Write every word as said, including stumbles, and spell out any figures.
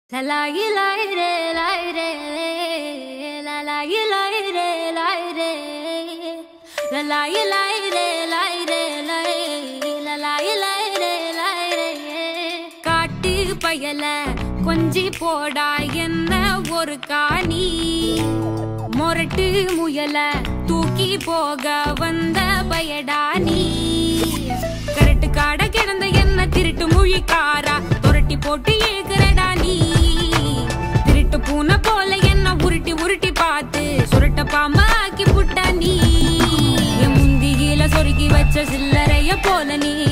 La la ye la re la re la la ye la re la re la la ye la re la re la la ye la re la re காட்டு பயல கொஞ்சி போடா என்ன ஒரு காணி மொரட்டு முயல தூக்கி போக வந்த பயடா நீ கரட்டு காட கிடந்த என்ன திருட்டு முழிக்காரா தொரட்டி போட்டு ஏகுறடா நீ திருட்டு பூனை போல என்ன உருட்டி உருட்டி பார்த்து சுருட்ட பாம்பாக்கி புட்டா நீ என் முந்தியில சொருகி வச்ச சில்லறைய போல நீ